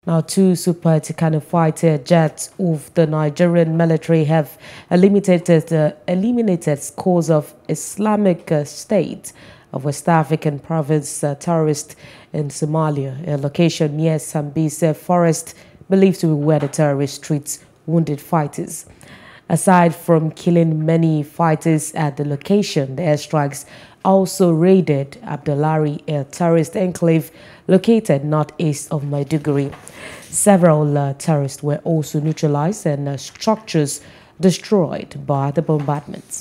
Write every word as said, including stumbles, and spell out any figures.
Now, two Super Tucano fighter jets of the Nigerian military have eliminated, uh, eliminated scores of Islamic uh, State of West African province uh, terrorists in Somalia, a location near Sambisa Forest, believed to be where the terrorists treat wounded fighters. Aside from killing many fighters at the location, the airstrikes also raided Abdallari, a terrorist enclave located northeast of Maiduguri. Several uh, terrorists were also neutralized and uh, structures destroyed by the bombardments.